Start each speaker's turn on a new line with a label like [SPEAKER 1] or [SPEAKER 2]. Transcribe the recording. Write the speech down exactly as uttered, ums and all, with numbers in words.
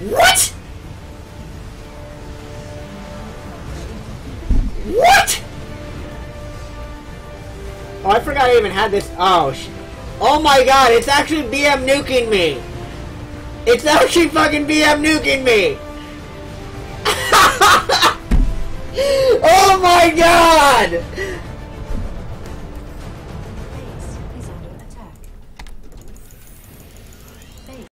[SPEAKER 1] What? What? Oh, I forgot I even had this. Oh, sh oh my god, it's actually B M nuking me. It's actually fucking B M nuking me. Oh my god!